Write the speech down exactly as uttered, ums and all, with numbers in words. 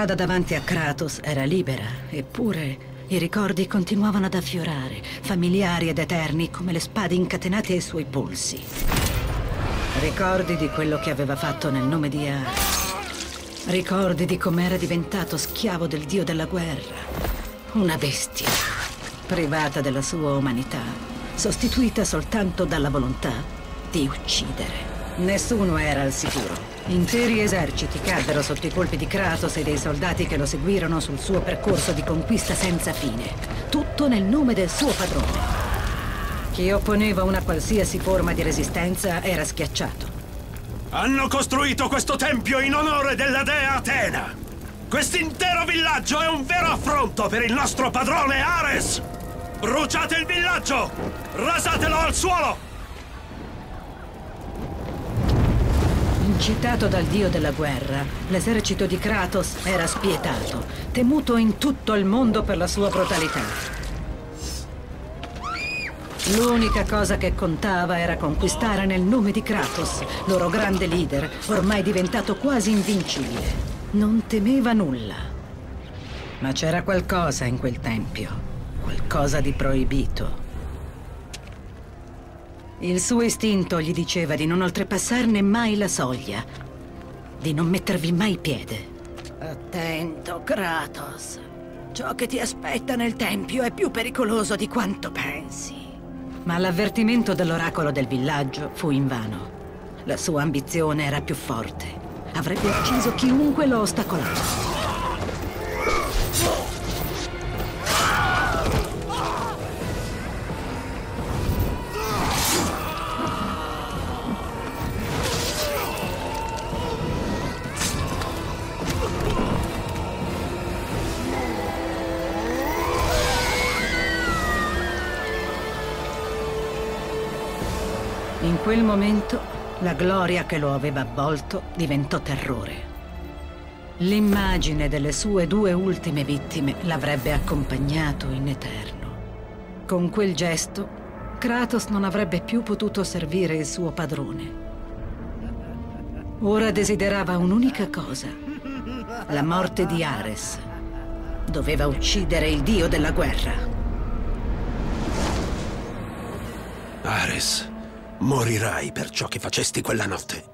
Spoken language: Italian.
strada davanti a Kratos era libera, eppure i ricordi continuavano ad affiorare, familiari ed eterni come le spade incatenate ai suoi polsi. Ricordi di quello che aveva fatto nel nome di Ares. Ricordi di come era diventato schiavo del dio della guerra. Una bestia, privata della sua umanità, sostituita soltanto dalla volontà di uccidere. Nessuno era al sicuro. Interi eserciti caddero sotto i colpi di Kratos e dei soldati che lo seguirono sul suo percorso di conquista senza fine. Tutto nel nome del suo padrone. Chi opponeva una qualsiasi forma di resistenza era schiacciato. Hanno costruito questo tempio in onore della dea Atena! Quest'intero villaggio è un vero affronto per il nostro padrone Ares! Bruciate il villaggio! Rasatelo al suolo! Incitato dal dio della guerra, l'esercito di Kratos era spietato, temuto in tutto il mondo per la sua brutalità. L'unica cosa che contava era conquistare nel nome di Kratos, loro grande leader, ormai diventato quasi invincibile. Non temeva nulla. Ma c'era qualcosa in quel tempio, qualcosa di proibito. Il suo istinto gli diceva di non oltrepassarne mai la soglia, di non mettervi mai piede. Attento, Kratos. Ciò che ti aspetta nel tempio è più pericoloso di quanto pensi. Ma l'avvertimento dell'oracolo del villaggio fu invano. La sua ambizione era più forte. Avrebbe ucciso chiunque lo ostacolasse. In quel momento, la gloria che lo aveva avvolto diventò terrore. L'immagine delle sue due ultime vittime l'avrebbe accompagnato in eterno. Con quel gesto, Kratos non avrebbe più potuto servire il suo padrone. Ora desiderava un'unica cosa: la morte di Ares. Doveva uccidere il dio della guerra. Ares, morirai per ciò che facesti quella notte.